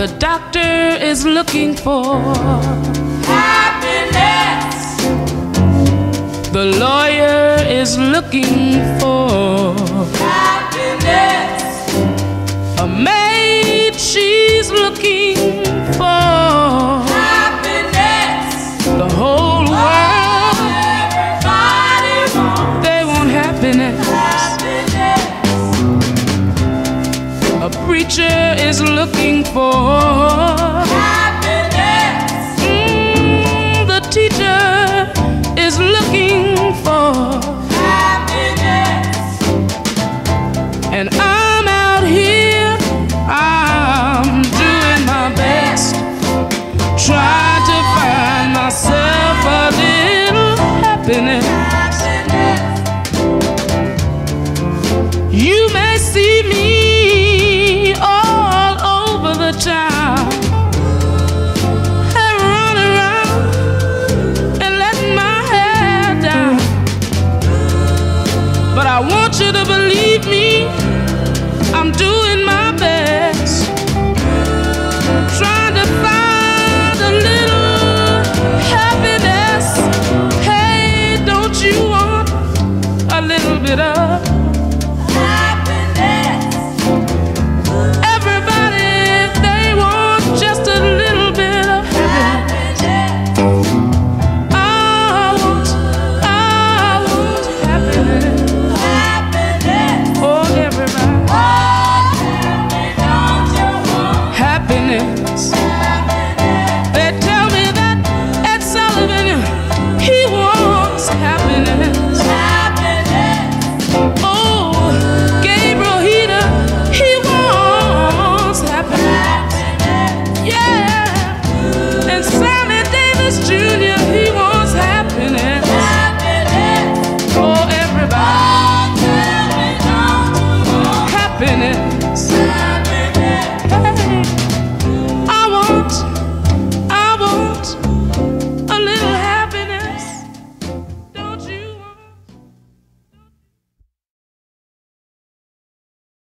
The doctor is looking for happiness. The lawyer is looking for happiness. A maid, she's looking for happiness. The whole world, everybody wants, they want happiness. A preacher is looking for happiness. The teacher is looking for happiness. And I'm out here, I'm doing my best, trying to find myself a little happiness. You may see me all over the town, and run around and let my hair down, but I want you to believe